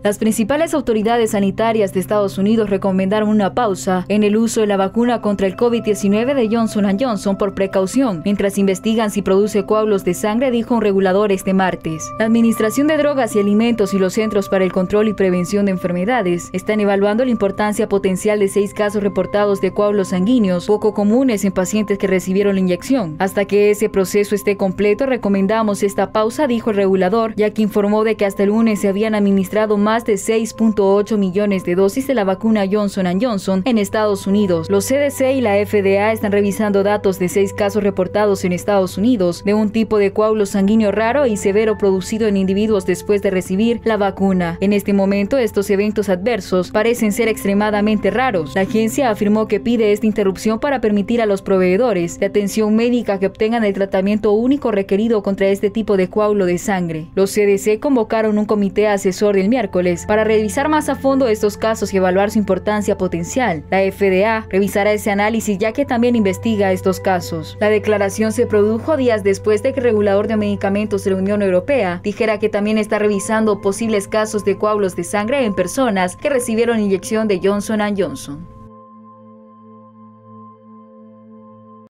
Las principales autoridades sanitarias de Estados Unidos recomendaron una pausa en el uso de la vacuna contra el COVID-19 de Johnson & Johnson por precaución, mientras investigan si produce coágulos de sangre, dijo un regulador este martes. La Administración de Drogas y Alimentos y los Centros para el Control y Prevención de Enfermedades están evaluando la importancia potencial de 6 casos reportados de coágulos sanguíneos poco comunes en pacientes que recibieron la inyección. Hasta que ese proceso esté completo, recomendamos esta pausa, dijo el regulador, ya que informó de que hasta el lunes se habían administrado más de 6.8 millones de dosis de la vacuna Johnson & Johnson en Estados Unidos. Los CDC y la FDA están revisando datos de 6 casos reportados en Estados Unidos de un tipo de coágulo sanguíneo raro y severo producido en individuos después de recibir la vacuna. En este momento, estos eventos adversos parecen ser extremadamente raros. La agencia afirmó que pide esta interrupción para permitir a los proveedores de atención médica que obtengan el tratamiento único requerido contra este tipo de coágulo de sangre. Los CDC convocaron un comité asesor el miércoles para revisar más a fondo estos casos y evaluar su importancia potencial. La FDA revisará ese análisis ya que también investiga estos casos. La declaración se produjo días después de que el regulador de medicamentos de la Unión Europea dijera que también está revisando posibles casos de coágulos de sangre en personas que recibieron inyección de Johnson & Johnson.